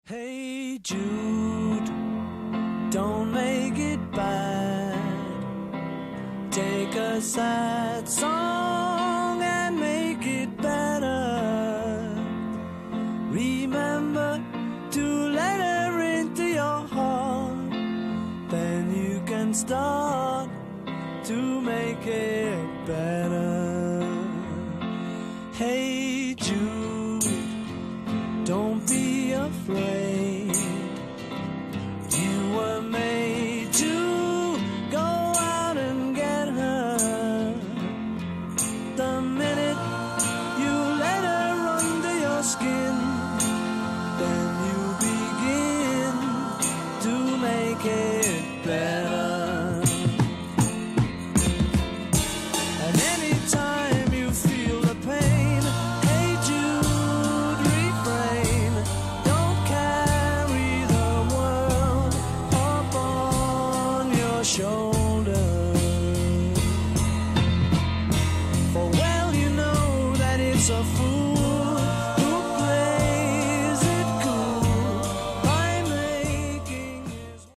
Hey Jude, don't make it bad. Take a sad song and make it better. Remember to let her into your heart. Then you can start to make it better. Hey Jude, don't be afraid. You were made to go out and get her. The minute you let her under your skin, then you begin to make it better. And anytime you feel the pain, hey Jude, refrain. Don't carry the world up on your shoulders.